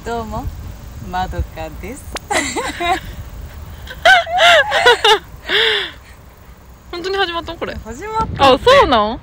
どうも、まどかです。 本当に始まったのこれ。 始まった。 あ、そうなん？ う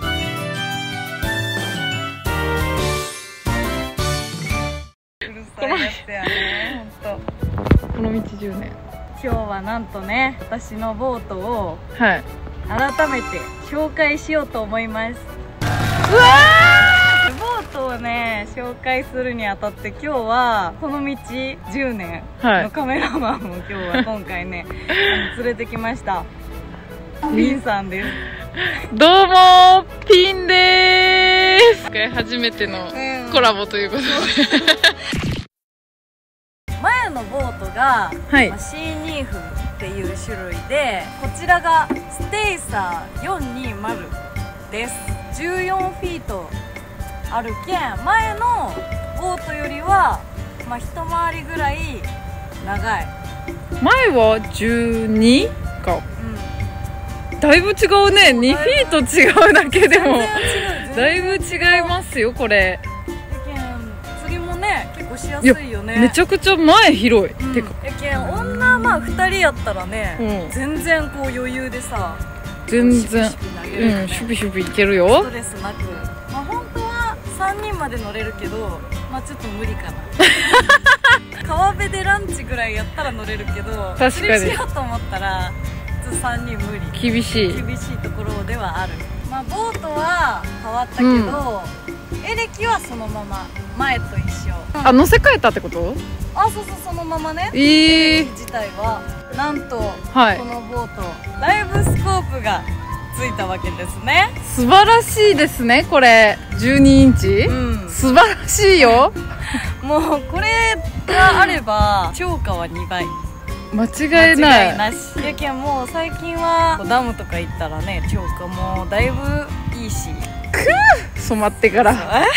るさいやつやね。本当。 この道10年。 今日はなんとね、私のボートをはい改めて紹介しようと思います。 うわボートをね紹介するにあたって今日はこの道10年のカメラマンを今日は今回ね連れてきました。ピンさんです。 どうもピンでーす。初めてのコラボということで、 前のボートが、 はいシーニーフっていう種類で、こちらがステイサー420です。14フィートあるけん、前のボートよりは、一回りぐらい長い。 前は12か、だいぶ違うね。2フィート違うだけでもだいぶ違いますよこれ。 釣りもね結構しやすいよね。 めちゃくちゃ前広い、てかやけん女2人やったらね、全然こう余裕でさ、 全然シュピシュピいけるよ。 ストレスなく、本当は3人まで乗れるけど、ちょっと無理かな。川辺でランチぐらいやったら乗れるけど、 確かに釣りしようと思ったら3人無理。 厳しいところではある。ボートは変わったけど、エレキはそのまま前と一緒。 あ、乗せ替えたってこと？ あ、そうそう、そのままね。 エレキ自体はなんと、 はい、 このボートライブスコープがついたわけですね。 素晴らしいですねこれ。12インチ、素晴らしいよ。 もうこれがあれば超過は2倍間違いない。 間違いなし。やけんもう最近はダムとか行ったらね、超過もだいぶいいし。 染まってから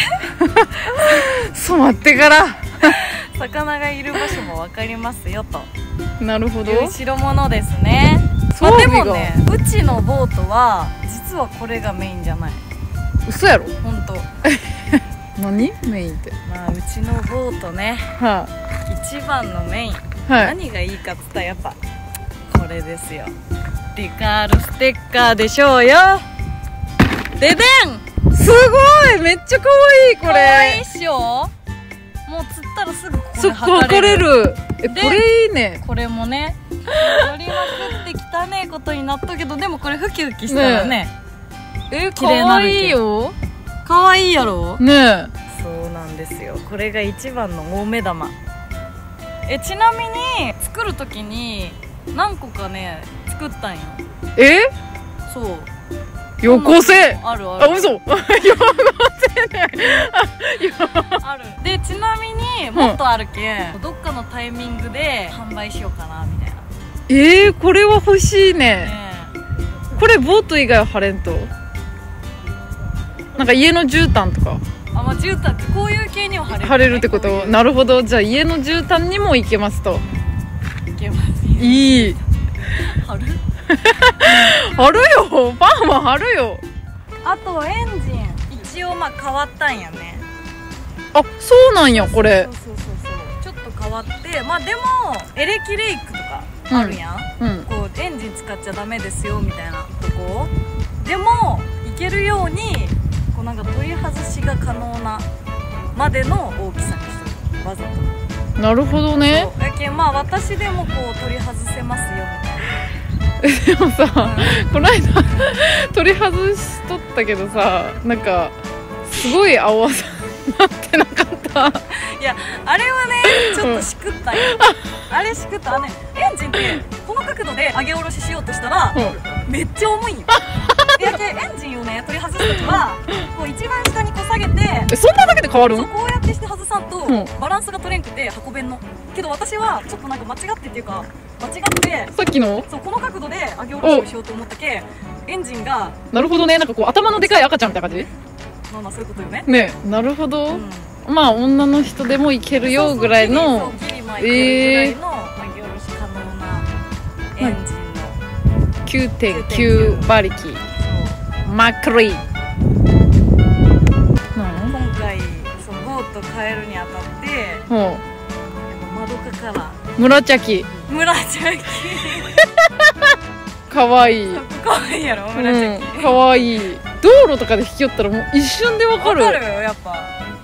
染まってから魚がいる場所も分かりますよと。 なるほど。 いう代物ですね。でもね、うちのボートは実はこれがメインじゃない。 嘘やろ。 本当。 何メインって？ うちのボートね、一番のメイン、何がいいかっつったらやっぱこれですよ。デカールステッカーでしょうよ。ででん、 すごい、めっちゃ可愛いこれ。 可愛いっしょ。もう釣ったらすぐここで測れる。これいいね。 これもね、乗りまくってきたねことになったけど、でもこれフキフキしたらね、 可愛いよ。 可愛いやろね。 そうなんですよ。これが一番の大目玉。ちなみに作る時に何個かね作ったんよ。そう。 よこせ。 あるある。 あ、嘘。よこせね。 ある。で、ちなみにもっとあるけん、どっかのタイミングで販売しようかなみたいな。 これは欲しいね。これボート以外は貼れんと。なんか家の絨毯とか。 絨毯ってこういう系には貼れるってこと。なるほど。じゃあ家の絨毯にもいけますと。 いけます。 いい。 貼る？ 貼るよ。パンは貼るよ。 あとエンジン一応変わったんやね。 あ、そうなんやこれ。 そうちょっと変わって、でもエレキレイクとかあるやん。こうエンジン使っちゃダメですよみたいなとこでもいけるように、こうなんか取り外しが可能なまでの大きさにしてる、わざと。 なるほどね。 やけん私でもこう取り外せますよみたいな。 でもさ、この間取り外しとったけどさ、なんかすごい青さなってなかった？ いや、あれはねちょっとしくったんよ。あれしくった。エンジンってこの角度で上げ下ろししようとしたら、めっちゃ重いんよ。やけエンジンをね取り外すときはこう一番下にこう下げて、 そんなだけで変わるん？ こうやってして外さんとバランスが取れんくて運べんの。けど私はちょっとなんか間違ってっていうか、間違ってさっきのこの角度で上げ下ろしをしようと思ったけ、エンジンが。 なるほどね。なんかこう頭のでかい赤ちゃんみたいな感じ。 そういうことよね。 ね、なるほど。女の人でもいけるよぐらいの。 ギリぐらいの上げ下ろし可能なエンジンの 9.9 馬力マックリー。 今回ボート変えるにあたっても窓かからう紫かわいい。 かわいいやろ紫、 かわいい。道路とかで引き寄ったらもう一瞬でわかる。 わかるよやっぱ。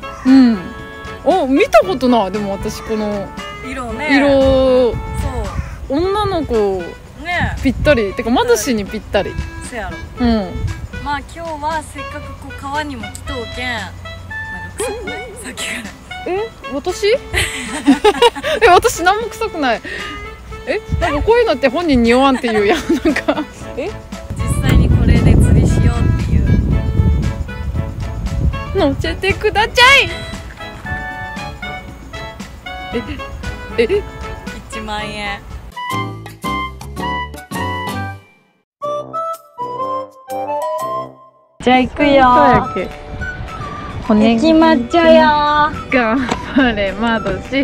見たことない。でも私この色ね、 色、 そう女の子ね、 ぴったりてかまどしにぴったり。 そうやろ。まあ今日はせっかくこう川にも来とうけん、なんか臭くない？さっきから。 私？私何も臭くない。なんかこういうのって本人匂わんって言うやん。なんか実際にこれで釣りしようっていう。 乗せてください。 1万円。じゃあ行くよ。行きまっちゃよ。 頑張れまどし。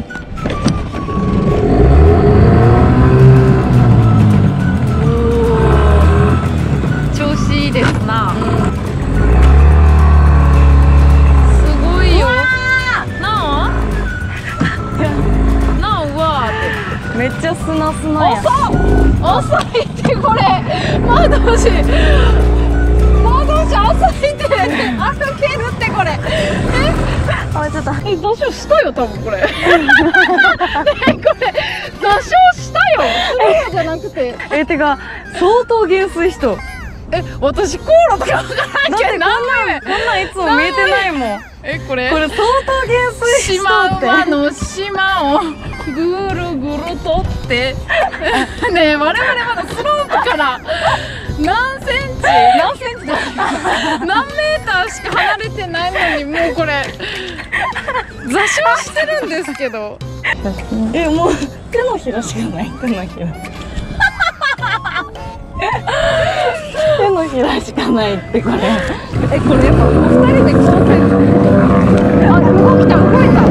調子いいですな。すごいよ。なあうわーって。 めっちゃ砂や。 遅いってこれ。まどし遅いって。歩けるってこれ。 ちょっと座礁したよ多分これ。これ座礁したよ。そうじゃなくて。 てか相当減水しと。 私航路とか分からんけど。 こんなんいつも見えてないもん。 これ相当減水しとって。 島の島をぐるぐるとってねえ、我々まだスロープから何センチ何メーターしか離れてないのにもうこれ座礁してるんですけど。 もう手のひらしかない。手のひらしかないってこれ。これやっぱ 2人でこう動いた。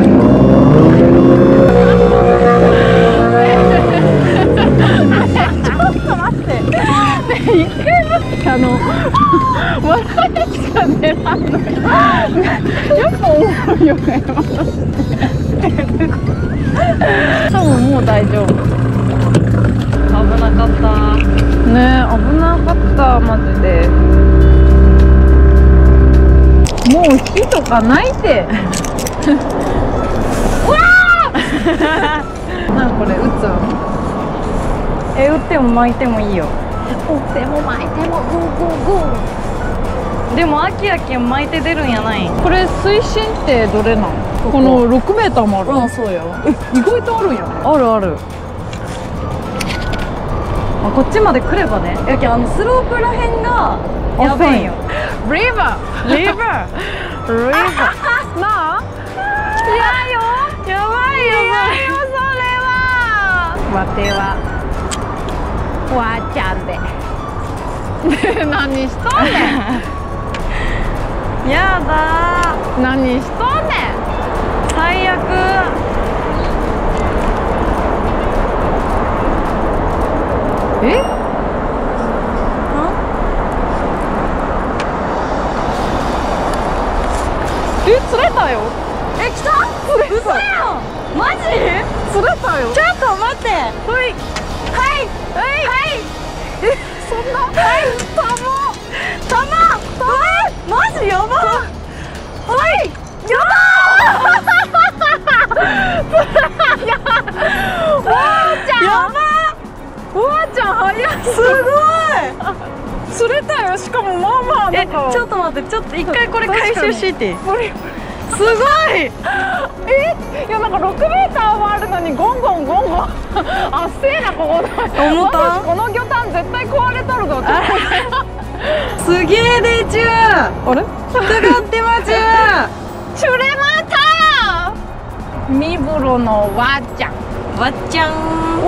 ちょっと待って。 一回笑いしか出ないの。やっぱ重いよね。多分もう大丈夫。 危なかったね。危なかったマジで。もう火とかないて。わあ。なんかこれ打つん？ 打っても巻いてもいいよ。 打っても巻いてもゴーゴーゴー。 でも秋やけん巻いて出るんやない。 これ水深ってどれなん？この6メーターもある。 そうよ。 意外とあるんやね。 ある。こっちまで来ればね。やけんスロープらへんがやばいよ。 リバーなあ。やばいよそれは。わてはわーちゃんで。何しとんねん。 やだー。 何しとんねん。 最悪。 釣れたよ。 来た？嘘やん。マジ？ 釣れたよ。 ちょっと待って。はいそんな。 マジやば。やわーちゃん早い。 すごい。 釣れたよ。しかもまあまあなんか。 ちょっと待って。ちょっと一回これ回収していい？すごい。 いやなんか6メーターもあるのにゴンゴンあっせえなここ。 重たん？ この魚探絶対壊れとるぞ。 すげえでちゅー。 あれ？ 引っかかってまちゅー。 釣れまた。身風呂のわっちゃん。 わっちゃ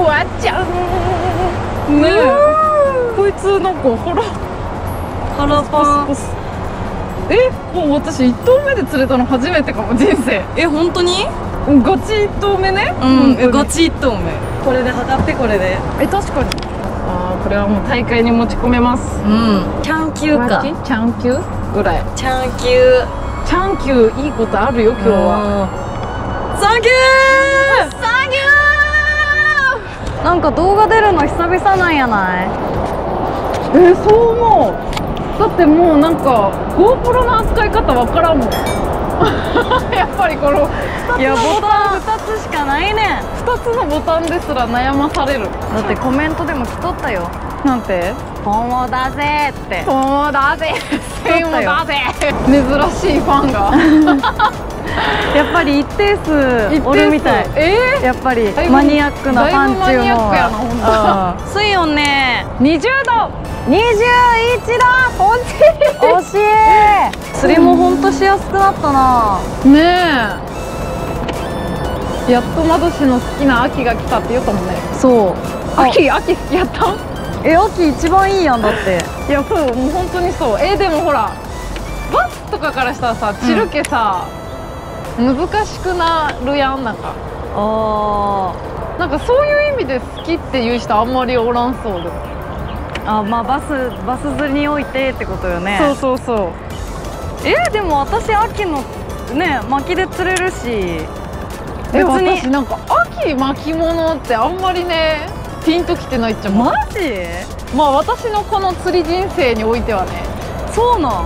ん。 ねえ。こいつなんか腹パン。 もう私1投目で釣れたの初めてかも人生。 本当に？ ガチ1投目ね。 ガチ1投目。これで測って。これで確かに。これはもう大会に持ち込めます。 チャン級か。 チャン級ぐらい。 チャン級いいことあるよ今日は。 サンキューサンキュー。なんか動画出るの久々なんやない？ そう思う。だってもうなんか GoPro の扱い方わからんもんやっぱりこのいやボタン2つしかないねん。 2つのボタンですら悩まされる。 だってコメントでも来とったよ。 なんて本を出せって本を出せ線を出せ珍しいファンがやっぱり一定数おるみたい。やっぱりマニアックなファン中の水温ね20度21度。惜しい。釣りもほんとしやすくなったな。 ねえ、やっとまどしの好きな秋が来たって言ったもんね。 そう、 秋好きやった。 秋一番いいやん。だっていや、そう、もう本当にそう。でもほらバスとかからしたらさ、チルケさ、難しくなるやん。なんかなんかそういう意味で好きっていう人あんまりおらんそうで。 まあバス釣りにおいてってことよね。 そうそうそう。 でも私秋のね巻きで釣れるし。別に私なんか秋巻物ってあんまりねピンときてないっちゃ。 マジ？ まあ私のこの釣り人生においてはね。 そうなん。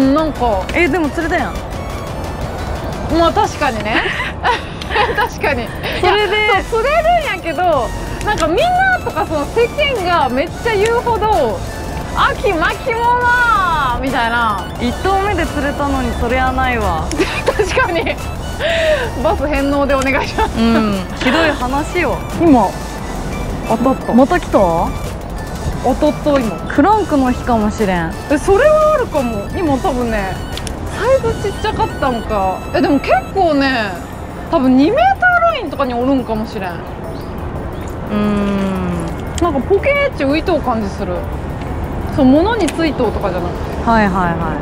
なんかでも釣れたやん。 まあ確かにね確かにそれでそう釣れるんやけど、なんかみんなとかその世間がめっちゃ言うほど秋巻き物みたいな。 1投目で釣れたのにそれはないわ確かにバス返納でお願いします。 ひどい話よ。 今当たった。 また来た？ 当たった今。 クランクの日かもしれん。 それはあるかも。今多分ねサイズちっちゃかったんか。でも結構ね多分2mラインとかにおるんかもしれん。なんかポケーッチ浮いとう感じする。そう、物についとうとかじゃなくて。 はいはいはい。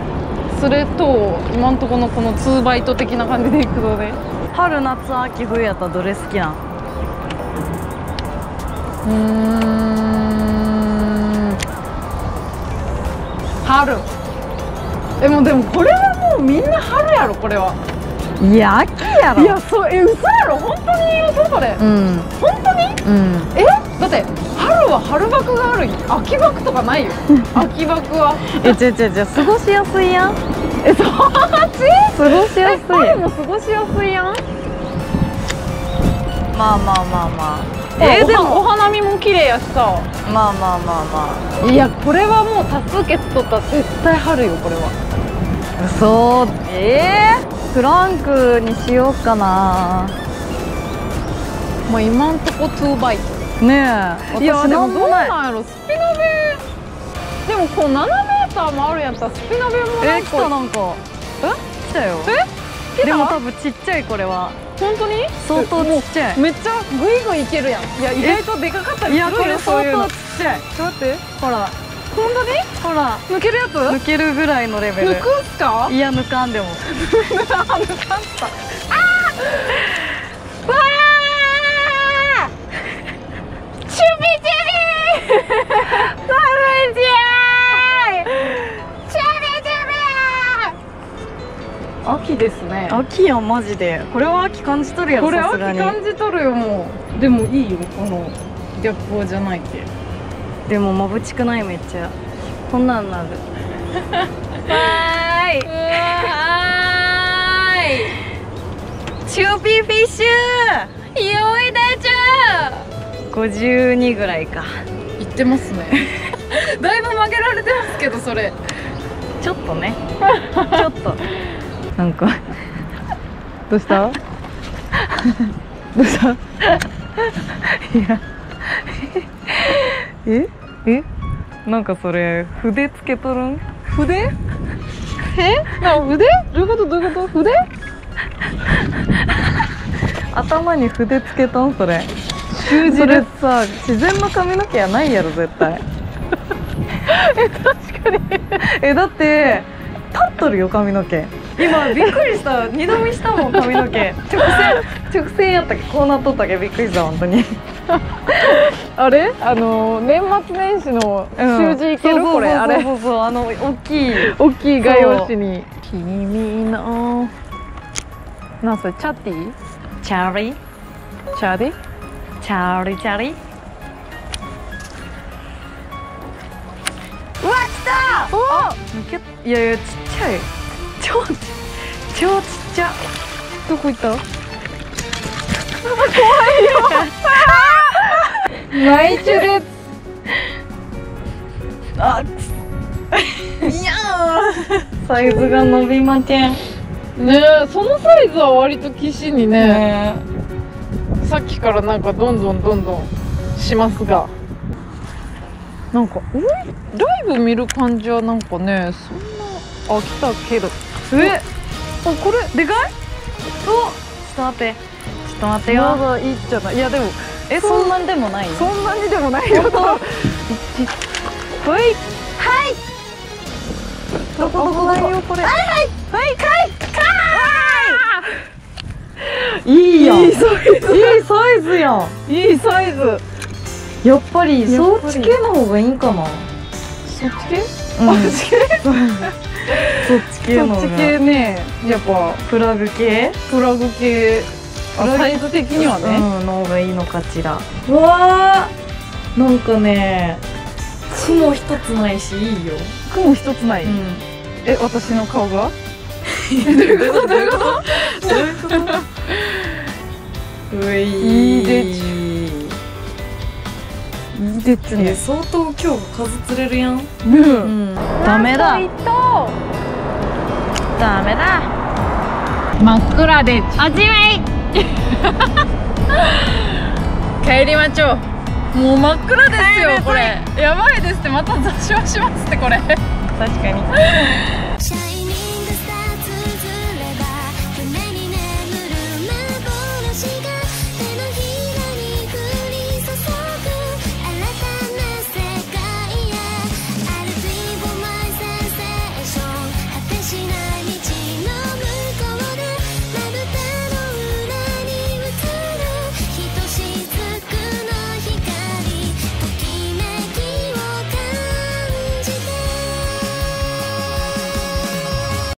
それと今んとこのこの2バイト的な感じでいくとね。 春夏秋冬やったらどれ好きなん？ 春。でもこれはもうみんな春やろ。これはいや秋やろ。 いやそう、嘘やろ。本当に言うとそれ。本当に。だって春は春爆があるんよ。秋爆とかないよ秋爆は過ごしやすいやん。 そっち過ごしやすい。 春も過ごしやすいやん。 まあでもお花見も綺麗やしさ。 まあいや、これはもう多数決取ったら絶対春よ。これは嘘。クランクにしようかな。 まあ今んとこ2バイトねえ。 いやでもどうない。 なんやろ。スピノベでもこう7mもあるんやったらスピノベもなんか来た。なんか来たよ。でも多分ちっちゃい。これは本当に相当ちっちゃい。 めっちゃグイグイいけるやん。いや意外とでかかったりするよ。 いやこれ相当ちっちゃい。 ちょっと待って。 ほら本当にほら抜けるやつ。 抜けるぐらいのレベル。 抜くんすか？ いや抜かんでも抜かんった。わあチュビチュビサムジャーチュビチュビ秋ですね。 秋やんマジで。これは秋感じとるやろ。 これさすがに秋感じとるよ。もうでもいいよ。この逆光じゃないけ。 でもまぶちくない？めっちゃこんなんなるはーい。チューピーフィッシュよいでちゃう。52ぐらいか。 いってますねだいぶ曲げられてますけど。それちょっとねちょっとなんかどうしたどうしたいやなんかそれ筆つけとるん？ 筆？腕？どういうこと？どういうこと？筆？ 頭に筆つけとん？それ習字でさ、自然の髪の毛やないやろ絶対確かにだって立っとるよ髪の毛。今びっくりした。二度見したもん髪の毛。直線やったっけ？こうなっとったっけ？びっくりした本当にあれ年末年始の習字いける？これあれそう大きい画用紙に君のな、それチャッティチャーリーチャーリーチャーリーチャーリー。うわ来た。 おいやいやちっちゃい。超ちっちゃ。 どこ行った内中列。 あいやサイズが伸びませんねえ、そのサイズは割と岸にね、さっきからなんかどんどんしますが、なんかライブ見る感じはなんかね、そんな来たけど、これでかい？ ちょっと待ってよ。 まだいいじゃない。いやでもそんなにでもない？ そんなにでもないよ。 ほいはいどこだよこれ。はいいいやん。いいサイズやん。 いいサイズ。 やっぱりそっち系の方がいいんかな。 そっち系？ そっち系の方が。 そっち系ね。やっぱプラグ系サイズ的にはね、 の方がいいのかしら。うわーなんかね雲一つないしいいよ。 雲一つない。私の顔が？ どういうことういいいでっちね。 相当今日数釣れるやん。ダメだ真っ暗で味わい帰りまちょう。もう真っ暗ですよこれ。やばいですって。また座礁しますってこれ。 確かに。